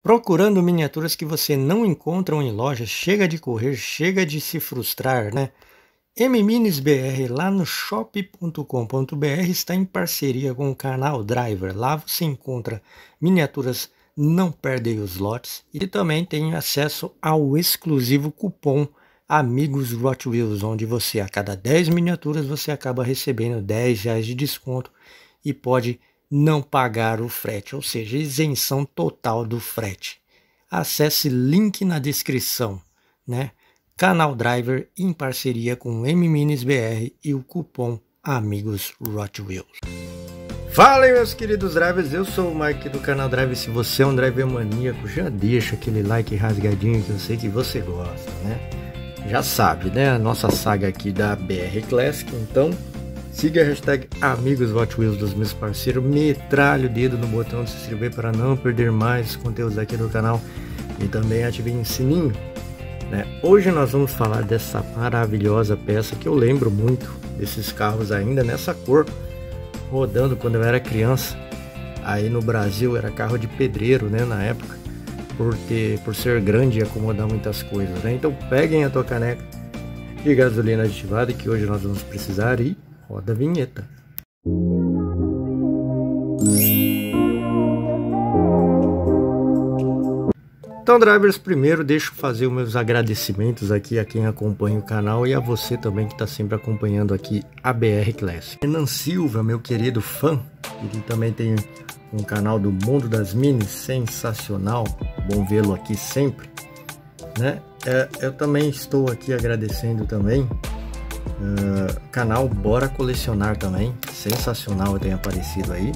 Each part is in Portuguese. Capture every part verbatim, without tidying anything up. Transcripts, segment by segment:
Procurando miniaturas que você não encontra em lojas, chega de correr, chega de se frustrar, né? M Minis B R lá no shop ponto com ponto br está em parceria com o canal Driver. Lá você encontra miniaturas não perdem os lotes e também tem acesso ao exclusivo cupom Amigos Hot Wheels, onde você a cada dez miniaturas você acaba recebendo dez reais de desconto e pode não pagar o frete, ou seja, isenção total do frete. Acesse link na descrição, né? Canal Driver em parceria com M Minis B R e o cupom Amigos Hot Wheels. Fala aí, meus queridos drivers, eu sou o Mike do canal Driver. Se você é um driver maníaco, já deixa aquele like rasgadinho que eu sei que você gosta, né? Já sabe, né? A nossa saga aqui da B R Classic, então siga a hashtag Amigos Hot Wheels dos meus parceiros, metralhe o dedo no botão de se inscrever para não perder mais conteúdos aqui do canal e também ative o sininho, né? Hoje nós vamos falar dessa maravilhosa peça que eu lembro muito desses carros ainda nessa cor, rodando quando eu era criança. Aí no Brasil era carro de pedreiro, né, na época, porque por ser grande e acomodar muitas coisas, né? Então peguem a tua caneca de gasolina aditivada que hoje nós vamos precisar e roda a vinheta. Então, drivers, primeiro deixo fazer os meus agradecimentos aqui a quem acompanha o canal e a você também que está sempre acompanhando aqui a B R Classic. Renan Silva, meu querido fã, ele também tem um canal do Mundo das Minis, sensacional, bom vê-lo aqui sempre, né? É, eu também estou aqui agradecendo também uh, canal Bora Colecionar também, sensacional tem aparecido aí.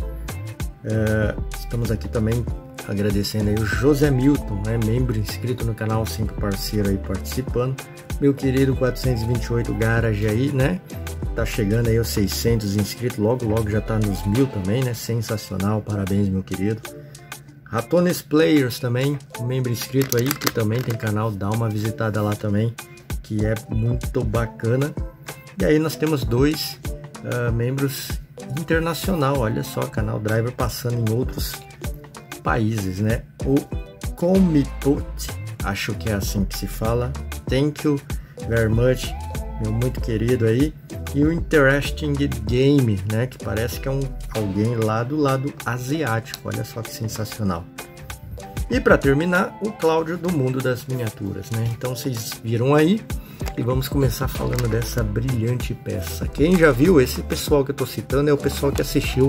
Uh, estamos aqui também agradecendo aí o José Milton, né, membro inscrito no canal, sempre parceiro aí participando. Meu querido quatrocentos e vinte e oito Garage aí, né? Tá chegando aí aos seiscentos inscritos, logo logo já tá nos mil também, né? Sensacional, parabéns, meu querido. Ratones Players também, um membro inscrito aí, que também tem canal, dá uma visitada lá também, que é muito bacana. E aí nós temos dois uh, membros internacional, olha só, canal Driver passando em outros países, né? O Comitot, acho que é assim que se fala, thank you very much, meu muito querido aí, e o Interesting Game, né? Que parece que é um alguém lá do lado asiático, olha só que sensacional. E para terminar, o Cláudio do Mundo das Miniaturas, né? Então vocês viram aí e vamos começar falando dessa brilhante peça. Quem já viu, esse pessoal que eu tô citando é o pessoal que assistiu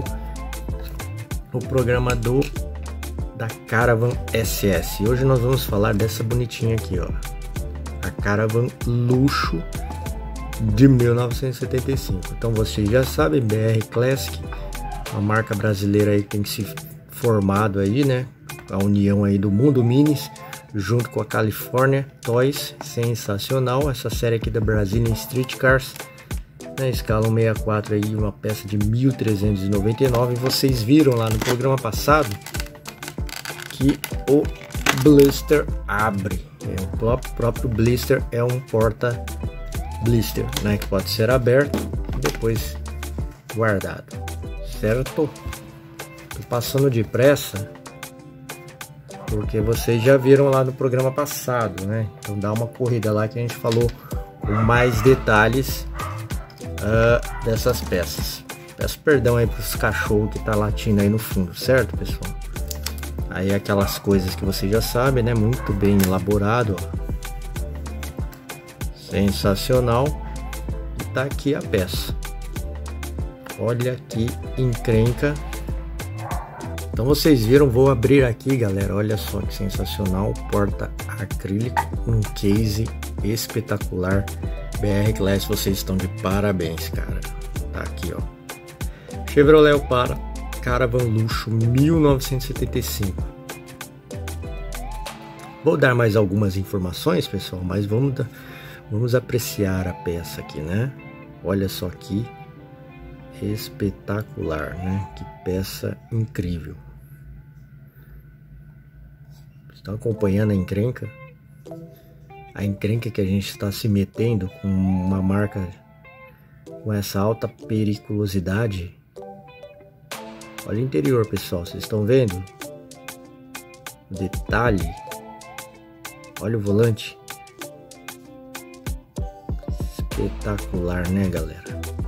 o programa do da Caravan S S. Hoje nós vamos falar dessa bonitinha aqui, ó, a Caravan Luxo de mil novecentos e setenta e cinco. Então vocês já sabem, B R Classic, uma marca brasileira aí que tem se formado aí, né, a união aí do Mundo Minis junto com a California Toys, sensacional essa série aqui da Brazilian Street Cars, na escala cento e sessenta e quatro aí, uma peça de mil trezentos e noventa e nove. Vocês viram lá no programa passado que o blister abre, é, o próprio, próprio blister é um porta blister, né, que pode ser aberto e depois guardado, certo? Tô passando depressa porque vocês já viram lá no programa passado, né? Então dá uma corrida lá que a gente falou com mais detalhes uh, dessas peças. Peço perdão aí para os cachorros que tá latindo aí no fundo, certo, pessoal? Aí aquelas coisas que vocês já sabem, né? Muito bem elaborado, ó. Sensacional. E tá aqui a peça. Olha que encrenca. Então vocês viram, vou abrir aqui, galera. Olha só que sensacional. Porta acrílico, um case espetacular. B R Class, vocês estão de parabéns, cara. Tá aqui, ó. Chevrolet Opala Caravan Luxo mil novecentos e setenta e cinco. Vou dar mais algumas informações, pessoal, mas vamos, dar, vamos apreciar a peça aqui, né? Olha só que espetacular, né? Que peça incrível. Estão acompanhando a encrenca? A encrenca que a gente está se metendo com uma marca com essa alta periculosidade. Olha o interior, pessoal, vocês estão vendo? detalhe. Olha o volante. Espetacular, né, galera?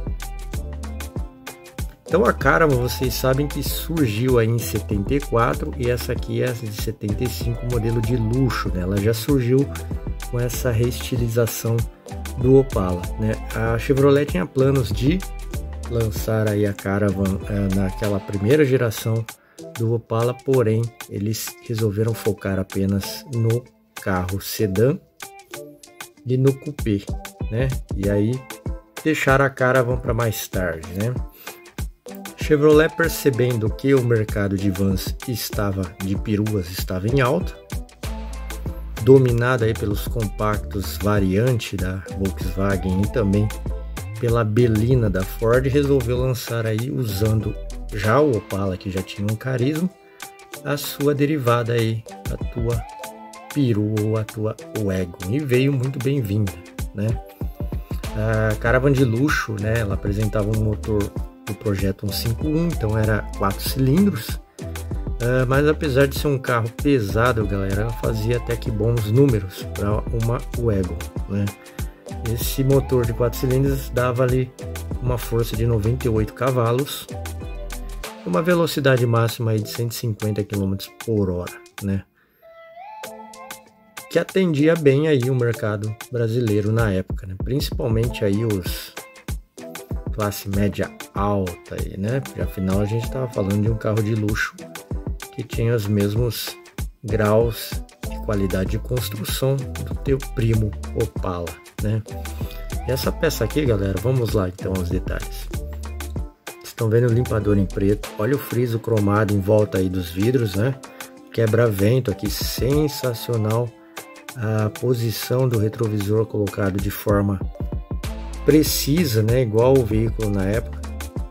Então a Caravan, vocês sabem que surgiu aí em setenta e quatro e essa aqui é de setenta e cinco, modelo de luxo, né? Ela já surgiu com essa reestilização do Opala, né? A Chevrolet tinha planos de lançar aí a Caravan é, naquela primeira geração do Opala, porém eles resolveram focar apenas no carro sedã e no coupé, né? E aí deixaram a Caravan para mais tarde, né? Chevrolet, percebendo que o mercado de vans estava de peruas estava em alta, dominado aí pelos compactos variante da Volkswagen e também pela Belina da Ford, resolveu lançar aí, usando já o Opala, que já tinha um carisma, a sua derivada aí, a tua Peru ou a tua Wagon, e veio muito bem-vinda, né? A Caravan de luxo, né? Ela apresentava um motor do projeto cento e cinquenta e um, então era quatro cilindros, uh, mas apesar de ser um carro pesado, galera, ela fazia até que bons números para uma Wagon, né? Esse motor de quatro cilindros dava ali uma força de noventa e oito cavalos, uma velocidade máxima aí de cento e cinquenta quilômetros por hora, né? Que atendia bem aí o mercado brasileiro na época, né? Principalmente aí os classe média alta aí, né? Porque afinal a gente estava falando de um carro de luxo que tinha os mesmos graus de qualidade de construção do teu primo Opala, né? E essa peça aqui, galera, vamos lá então aos detalhes. Estão vendo o limpador em preto, olha o friso cromado em volta aí dos vidros, né? Quebra-vento aqui, sensacional. A posição do retrovisor colocado de forma precisa, né? Igual o veículo na época.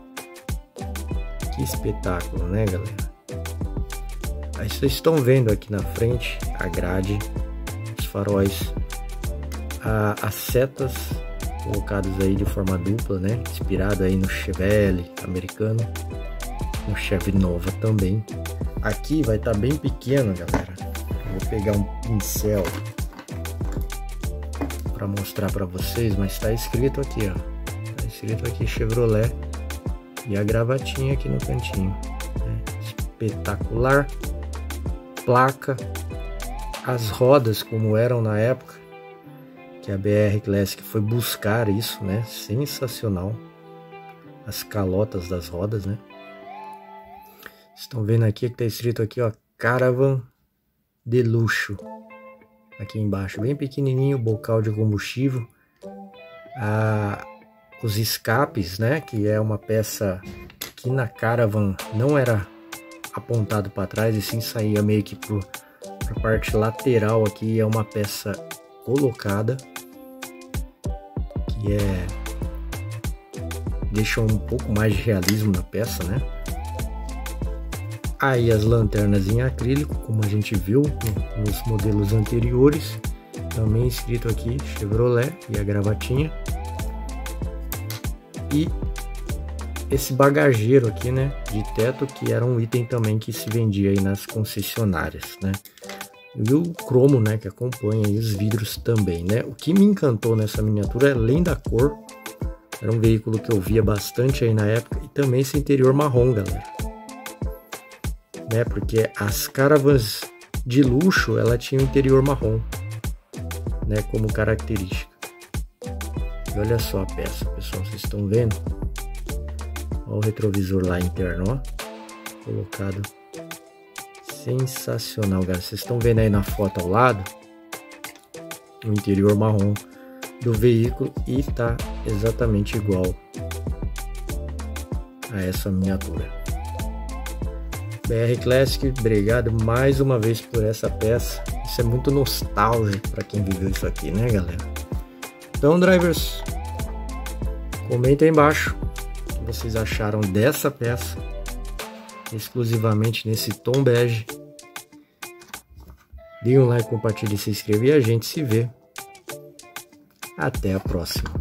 Que espetáculo, né, galera? Aí vocês estão vendo aqui na frente a grade, os faróis, a, as setas colocadas aí de forma dupla, né? Inspirado aí no Chevelle americano, no Chevy Nova também. Aqui vai estar tá bem pequeno, galera. Eu vou pegar um pincel para mostrar para vocês, mas está escrito aqui, ó. Tá escrito aqui Chevrolet e a gravatinha aqui no cantinho. Né? Espetacular. Placa, as rodas como eram na época, que a B R Classic foi buscar isso, né? Sensacional. As calotas das rodas, né? Estão vendo aqui que tá escrito aqui, ó, Caravan de luxo. Aqui embaixo, bem pequenininho, bocal de combustível. Ah, os escapes, né? Que é uma peça que na Caravan não era apontado para trás e sim saía meio que para a parte lateral aqui. É uma peça colocada que é deixa um pouco mais de realismo na peça, né? Aí as lanternas em acrílico, como a gente viu nos modelos anteriores, também escrito aqui Chevrolet e a gravatinha. E esse bagageiro aqui, né, de teto, que era um item também que se vendia aí nas concessionárias, né? E o cromo, né, que acompanha aí os vidros também, né? O que me encantou nessa miniatura, além da cor, era um veículo que eu via bastante aí na época, e também esse interior marrom, galera. Né, porque as Caravans de luxo, ela tinha o interior marrom, né, como característica. E olha só a peça, pessoal, vocês estão vendo? Olha o retrovisor lá interno, ó, colocado. Sensacional, galera. Vocês estão vendo aí na foto ao lado o interior marrom do veículo e tá exatamente igual a essa miniatura. B R Classic, obrigado mais uma vez por essa peça. Isso é muito nostálgico para quem viveu isso aqui, né, galera? Então, drivers, comentem aí embaixo o que vocês acharam dessa peça, exclusivamente nesse tom bege. Deem um like, compartilhe, se inscreva e a gente se vê. Até a próxima.